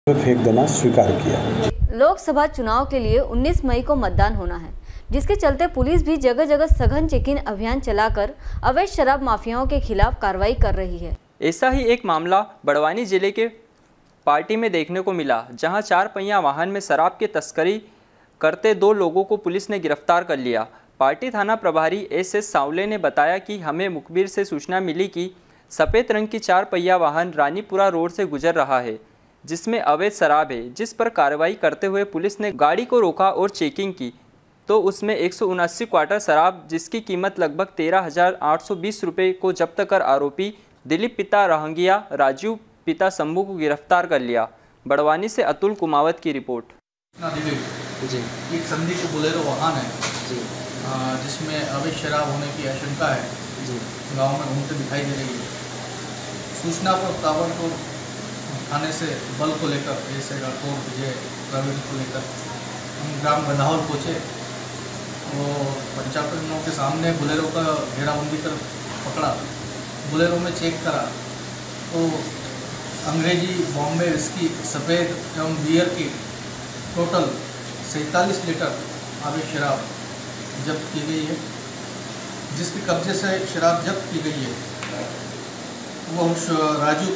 फेंक देना स्वीकार किया। लोकसभा चुनाव के लिए 19 मई को मतदान होना है, जिसके चलते पुलिस भी जगह जगह सघन चेकिंग अभियान चलाकर अवैध शराब माफियाओं के खिलाफ कार्रवाई कर रही है। ऐसा ही एक मामला बड़वानी जिले के पार्टी में देखने को मिला, जहां 4 पहिया वाहन में शराब की तस्करी करते 2 लोगों को पुलिस ने गिरफ्तार कर लिया। पार्टी थाना प्रभारी एस सावले ने बताया कि हमें मुखबिर से सूचना मिली कि सफ़ेद रंग की 4 पहिया वाहन रानीपुरा रोड से गुजर रहा है, जिसमें अवैध शराब है। जिस पर कार्रवाई करते हुए पुलिस ने गाड़ी को रोका और चेकिंग की तो उसमें 179 क्वार्टर शराब, जिसकी कीमत लगभग 13,820 रुपये को जब्त कर आरोपी दिलीप पिता रहंगिया, राजू पिता शंभू को गिरफ्तार कर लिया। बड़वानी से अतुल कुमावत की रिपोर्ट। जी, एक संदिग्ध बोलेरो वाहन है जी, जिसमें अवैध शराब होने की आशंका है जी, गांव में घूमते दिखाई दे रही है। सूचना पर ताबड़तोड़ थाने से बल को लेकर एसआई राठौर विजय प्रवीण को लेकर हम ग्राम गंधावल पहुँचे। वो 75 लोगों के सामने बोलेरो का घेराबंदी कर पकड़ा। बोलेरो में चेक करा तो अंग्रेजी, बॉम्बे विस्की, सफ़ेद एवं बियर की टोटल 47 लीटर अवैध शराब जब्त की गई है। जिसके कब्जे से शराब जब्त की गई है वो राजू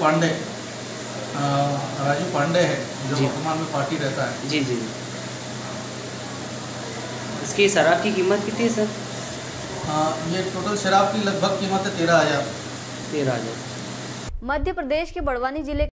पांडे है, जो वर्तमान में पार्टी रहता है। जी जी। इसकी शराब की कीमत कितनी है सर? ये टोटल शराब की लगभग कीमत है 13,000। मध्य प्रदेश के बड़वानी जिले